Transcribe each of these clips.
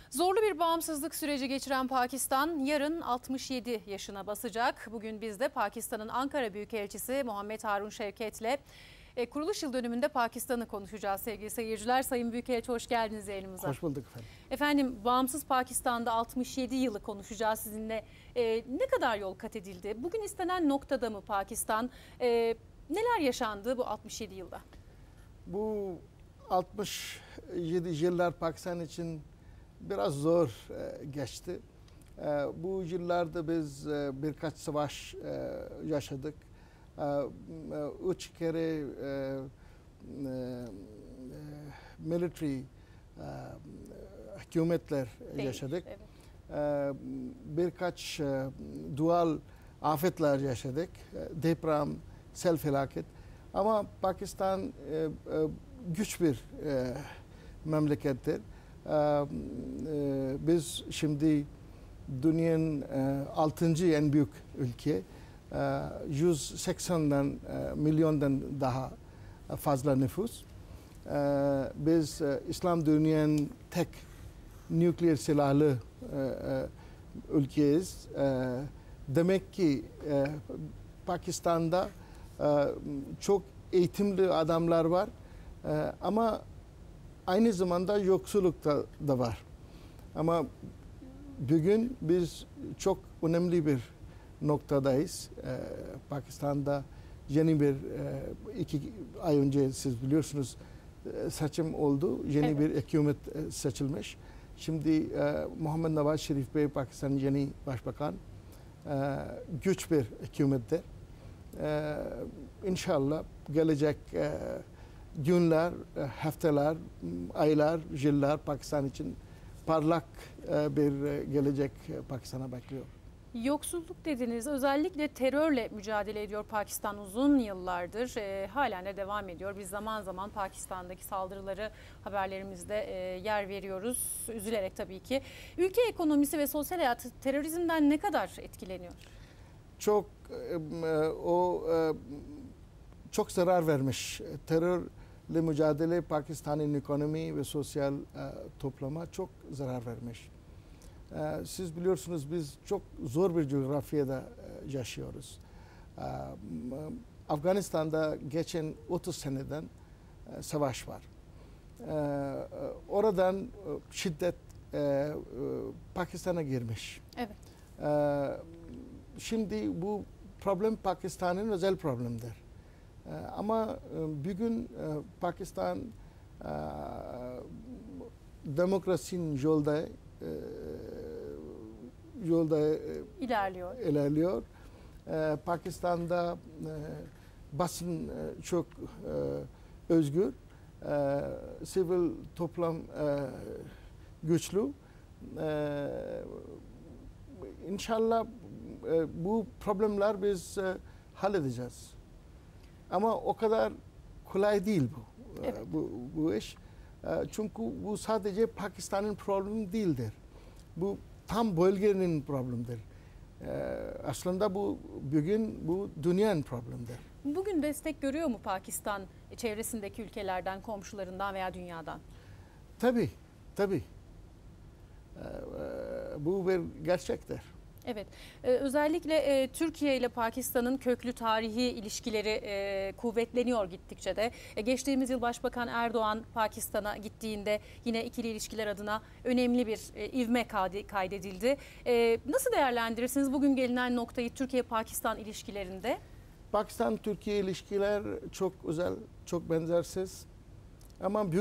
Zorlu bir bağımsızlık süreci geçiren Pakistan yarın 67 yaşına basacak. Bugün biz de Pakistan'ın Ankara Büyükelçisi Muhammed Harun Şevket'le kuruluş yıl dönümünde Pakistan'ı konuşacağız sevgili seyirciler. Sayın Büyükelçi hoş geldiniz yayınımıza. Hoş bulduk efendim. Efendim bağımsız Pakistan'da 67 yılı konuşacağız sizinle. Ne kadar yol kat edildi? Bugün istenen noktada mı Pakistan? Neler yaşandı bu 67 yılda? Bu 67 yıllar Pakistan için biraz zor geçti. Bu yıllarda biz birkaç savaş yaşadık. 3 kere military hükümetler yaşadık. Evet. Birkaç doğal afetler yaşadık. Deprem, sel felaket. Ama Pakistan güç bir memlekettir. Biz şimdi dünyanın 6. en büyük ülke. 180 milyondan daha fazla nüfus. Biz İslam dünyanın tek nükleer silahlı ülkeyiz. Demek ki Pakistan'da çok eğitimli adamlar var. Ama aynı zamanda yoksulluk da var. Ama bugün biz çok önemli bir noktadayız. Pakistan'da yeni bir 2 ay önce siz biliyorsunuz seçim oldu. Yeni evet. Bir hükümet seçilmiş. Şimdi Muhammed Nawaz Sharif Bey Pakistan'ın yeni başbakan. Güç bir hükümettir. İnşallah gelecek günler, haftalar, aylar, yıllar Pakistan için parlak bir gelecek Pakistan'a bekliyor. Yoksulluk dediniz. Özellikle terörle mücadele ediyor Pakistan uzun yıllardır. Halen de devam ediyor. Biz zaman zaman Pakistan'daki saldırıları haberlerimizde yer veriyoruz. Üzülerek tabii ki. Ülke ekonomisi ve sosyal hayatı terörizmden ne kadar etkileniyor? Çok zarar vermiş. Terörle mücadele Pakistan'ın ekonomi ve sosyal topluma çok zarar vermiş. Siz biliyorsunuz biz çok zor bir coğrafyada yaşıyoruz. Afganistan'da geçen 30 seneden savaş var. Oradan şiddet Pakistan'a girmiş. Evet. Şimdi bu problem Pakistan'ın özel problemdir. Ama bugün Pakistan demokrasinin yolda ilerliyor. Pakistan'da basın çok özgür, sivil toplum güçlü. İnşallah bu problemler biz halledeceğiz. Ama o kadar kolay değil bu. Evet. Bu iş. Çünkü bu sadece Pakistan'ın problemi değildir. Bu tam bölgenin problemidir. Aslında bugün bu dünyanın problemidir. Bugün destek görüyor mu Pakistan çevresindeki ülkelerden, komşularından veya dünyadan? Tabii. Bu bir gerçektir. Evet. Özellikle Türkiye ile Pakistan'ın köklü tarihi ilişkileri kuvvetleniyor gittikçe de. Geçtiğimiz yıl Başbakan Erdoğan Pakistan'a gittiğinde yine ikili ilişkiler adına önemli bir ivme kaydedildi. Nasıl değerlendirirsiniz bugün gelinen noktayı Türkiye-Pakistan ilişkilerinde? Pakistan-Türkiye ilişkiler çok özel, çok benzersiz. Ama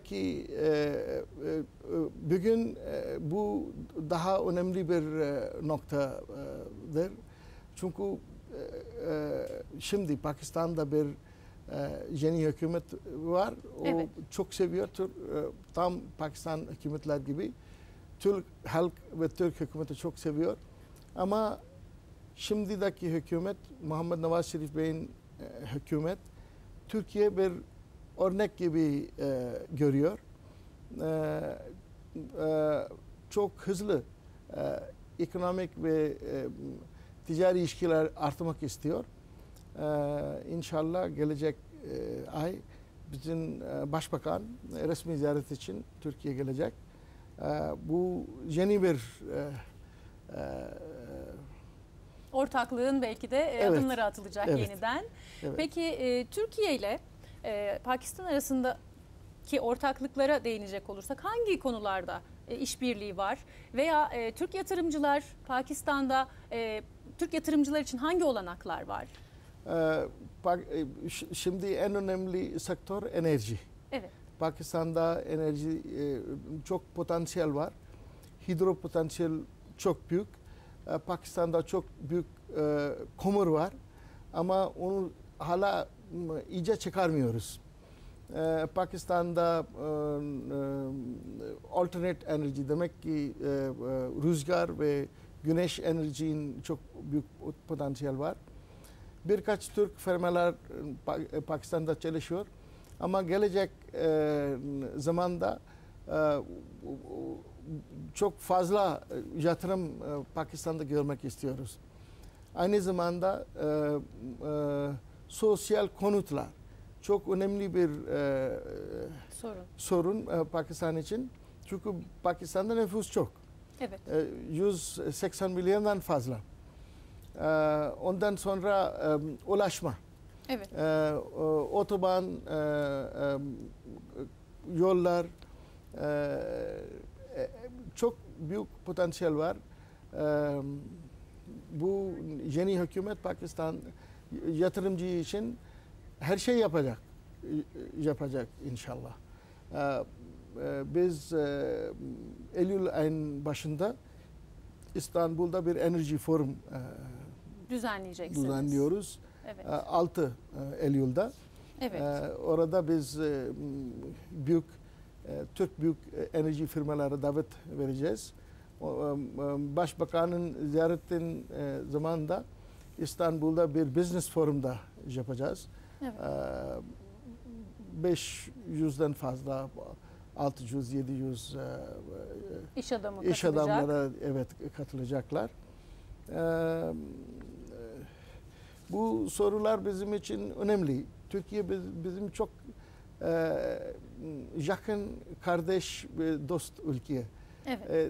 bugün bu daha önemli bir noktadır. Çünkü şimdi Pakistan'da bir yeni hükümet var. O evet. Çok seviyor. Tam Pakistan hükümetler gibi. Türk halk ve Türk hükümeti çok seviyor. Ama şimdiki hükümet, Muhammed Nawaz Sharif Bey'in hükümet, Türkiye bir örnek gibi görüyor. Çok hızlı ekonomik ve ticari ilişkiler artmak istiyor. İnşallah gelecek ay bizim başbakan resmi ziyaret için Türkiye'ye gelecek. Bu yeni bir ortaklığın belki de evet, adımları atılacak evet, yeniden. evet. Peki Türkiye ile Pakistan arasındaki ortaklıklara değinecek olursak hangi konularda işbirliği var? Veya Türk yatırımcılar Pakistan'da Türk yatırımcılar için hangi olanaklar var? Şimdi en önemli sektör enerji. Evet. Pakistan'da enerji çok potansiyel var. Hidro potansiyel çok büyük. Pakistan'da çok büyük kömür var. Ama onu hala iyice çıkarmıyoruz. Pakistan'da alternate enerji demek ki rüzgar ve güneş enerjinin çok büyük potansiyel var. Birkaç Türk firmalar Pakistan'da çalışıyor. Ama gelecek zamanda çok fazla yatırım Pakistan'da görmek istiyoruz. Aynı zamanda sosyal konutlar çok önemli bir sorun Pakistan için. Çünkü Pakistan'da nüfus çok. Evet. 180 milyondan fazla. Ondan sonra ulaşma. Evet. Otoban, yollar, çok büyük potansiyel var. Bu yeni hükümet Pakistan yatırımcı için her şey yapacak inşallah. Biz Eylül ayının başında İstanbul'da bir enerji forum düzenliyoruz. Evet. 6 Eylül'de. Evet. Orada biz Türk büyük enerji firmalara davet vereceğiz. Başbakanın ziyaretin zamanında İstanbul'da bir business forumda yapacağız. Evet. 500'den fazla 600-700 iş adamları evet katılacaklar. Bu sorular bizim için önemli. Türkiye bizim çok yakın kardeş ve dost ülke. Evet.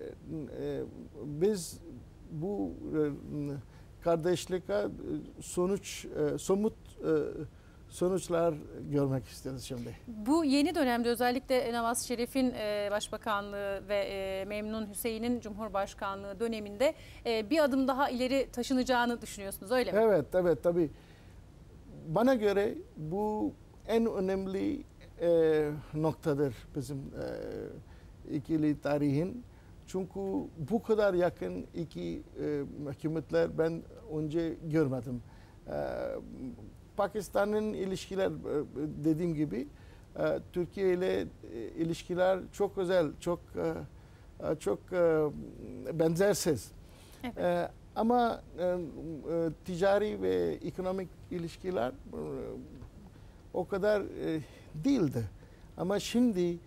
Biz bu kardeşlikte somut sonuçlar görmek istiyoruz şimdi. Bu yeni dönemde özellikle Nawaz Şerif'in başbakanlığı ve Memnun Hüseyin'in cumhurbaşkanlığı döneminde bir adım daha ileri taşınacağını düşünüyorsunuz, öyle mi? Evet, evet tabii. Bana göre bu en önemli noktadır bizim ikili tarihin. Çünkü bu kadar yakın iki hükümetler ben önce görmedim. Pakistan'ın ilişkiler dediğim gibi Türkiye ile ilişkiler çok özel, çok benzersiz. Evet. Ama ticari ve ekonomik ilişkiler o kadar değildi. Ama şimdi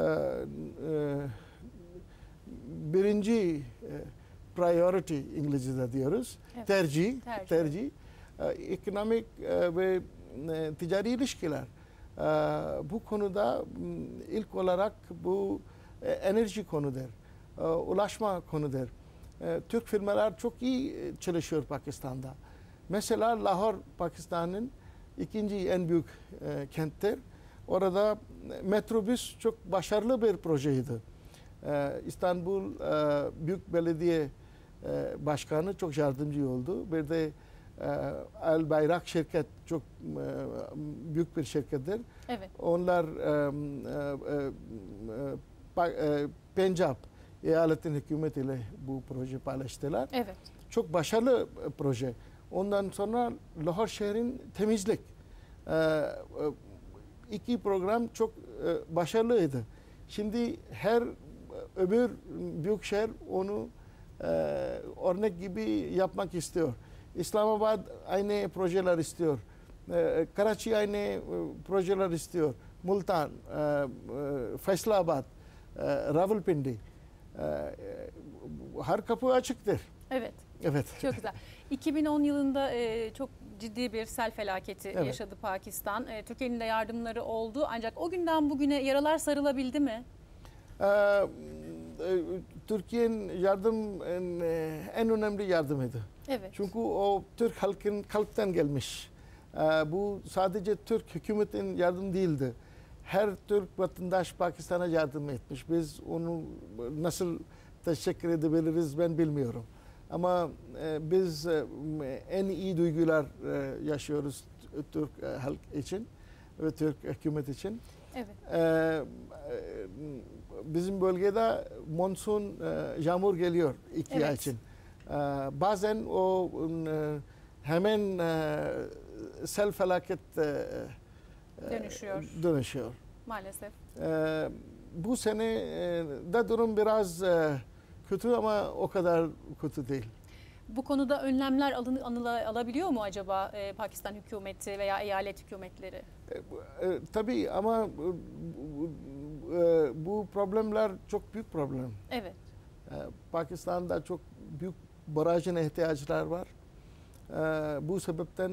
birinci priority İngilizce'de diyoruz. Evet. Tercih. Ekonomik ve ticari ilişkiler. Bu konuda ilk olarak bu enerji konudur. Ulaşma konudur. Türk firmalar çok iyi çalışıyor Pakistan'da. Mesela Lahore Pakistan'ın ikinci en büyük kenttir. Orada metrobüs çok başarılı bir projeydi. İstanbul Büyük Belediye Başkanı çok yardımcı oldu. Bir de El Bayrak şirket çok büyük bir şirkettir. Evet. Onlar Pencap eyaletin hükümetiyle bu proje paylaştılar. Evet. Çok başarılı proje. Ondan sonra Lahore şehrin temizlik. İki program çok başarılıydı. Şimdi her öbür büyük şehir onu örnek gibi yapmak istiyor. İslamabad aynı projeler istiyor. Karachi aynı projeler istiyor. Multan, Faisalabad, Rawalpindi. Her kapı açıktır. Evet. Evet. Çok güzel. 2010 yılında çok ciddi bir sel felaketi yaşadı Pakistan. Türkiye'nin de yardımları oldu. Ancak o günden bugüne yaralar sarılabildi mi? Türkiye'nin yardım en önemli yardımıydı. Evet. Çünkü o Türk halktan gelmiş. Bu sadece Türk hükümetin yardım değildi. Her Türk vatandaş Pakistan'a yardım etmiş. Biz onu nasıl teşekkür edebiliriz ben bilmiyorum. Ama biz en iyi duygular yaşıyoruz Türk halk için ve Türk hükümet için. Evet. Bizim bölgede monsun yağmur geliyor 2 ay için. Bazen o hemen sel felaket dönüşüyor. Maalesef. Bu sene de durum biraz kötü ama o kadar kötü değil. Bu konuda önlemler alabiliyor mu acaba Pakistan hükümeti veya eyalet hükümetleri? Tabii ama bu problemler çok büyük problem. Evet. Pakistan'da çok büyük barajına ihtiyaçlar var. Bu sebepten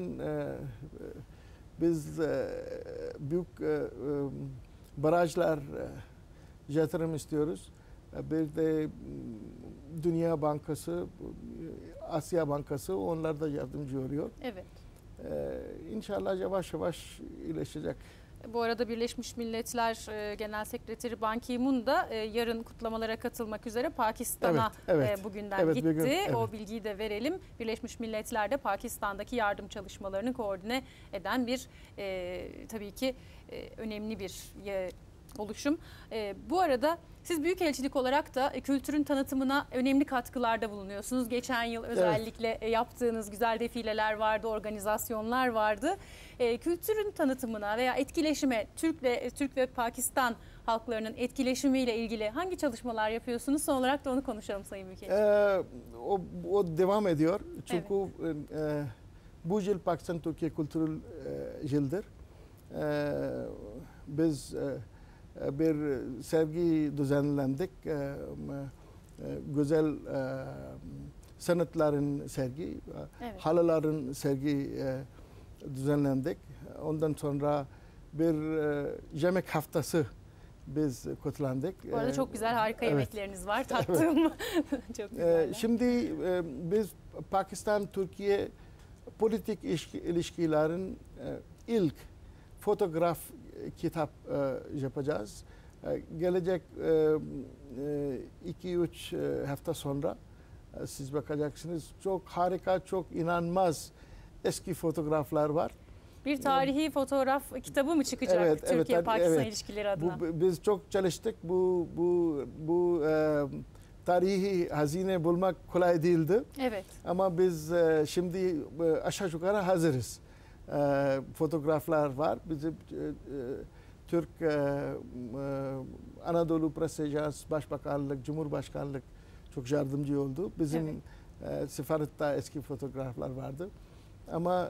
biz büyük barajlar yatırım istiyoruz. Bir de Dünya Bankası, Asya Bankası onlar da yardımcı oluyor. Evet. İnşallah yavaş yavaş iyileşecek. Bu arada Birleşmiş Milletler Genel Sekreteri Ban Ki-moon da yarın kutlamalara katılmak üzere Pakistan'a bugünden gitti. Bugün, o bilgiyi de verelim. Birleşmiş Milletler de Pakistan'daki yardım çalışmalarını koordine eden bir tabii ki önemli bir oluşum. Bu arada siz büyükelçilik olarak da kültürün tanıtımına önemli katkılarda bulunuyorsunuz. Geçen yıl özellikle yaptığınız güzel defileler vardı, organizasyonlar vardı. Kültürün tanıtımına veya etkileşime, Türk ve Pakistan halklarının etkileşimiyle ilgili hangi çalışmalar yapıyorsunuz? Son olarak da onu konuşalım Sayın Büyükelçi. O devam ediyor. Çünkü bu yıl Pakistan-Türkiye kültürel yıldır. Biz bir sergi düzenlendik. Güzel sanatların sergi, halıların sergi düzenlendik. Ondan sonra bir yemek haftası biz kutlandık. Bu arada çok güzel, harika yemekleriniz var. Tattım. Çok güzel. Şimdi biz Pakistan-Türkiye politik ilişkilerin ilk fotoğraf kitap yapacağız. Gelecek 2-3 hafta sonra siz bakacaksınız. Çok harika, çok inanılmaz eski fotoğraflar var. Bir tarihi fotoğraf kitabı mı çıkacak Türkiye-Pakistan ilişkileri adına? Biz çok çalıştık. Bu tarihi hazine bulmak kolay değildi. Evet. Ama biz şimdi aşağı yukarı hazırız. Fotoğraflar var. Bizim Türk Anadolu Press Ajans, Başbakanlık, Cumhurbaşkanlık çok yardımcı oldu. Bizim sefarette eski fotoğraflar vardı. Ama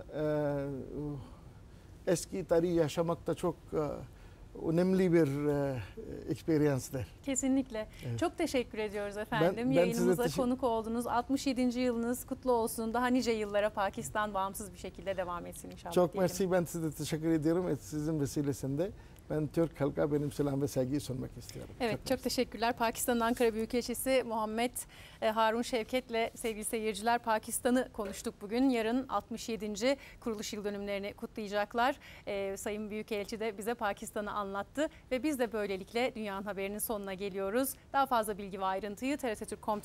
eski tarihi yaşamak da çok önemli bir experience'dir. Kesinlikle. Evet. Çok teşekkür ediyoruz efendim. Yayınımıza konuk oldunuz. 67. yılınız kutlu olsun. Daha nice yıllara Pakistan bağımsız bir şekilde devam etsin inşallah. Çok mersi. Ben size teşekkür ediyorum. Sizin vesilesinde ben Türk halka benim selam ve saygıyı sunmak istiyorum. Evet, çok teşekkürler. Pakistan'ın Ankara Büyükelçisi Muhammed Harun Şevket'le sevgili seyirciler Pakistan'ı konuştuk bugün. Yarın 67. kuruluş yıl dönümlerini kutlayacaklar. Sayın Büyükelçi de bize Pakistan'ı anlattı ve biz de böylelikle Dünyanın Haberinin sonuna geliyoruz. Daha fazla bilgi ve ayrıntıyı TRT Türk.com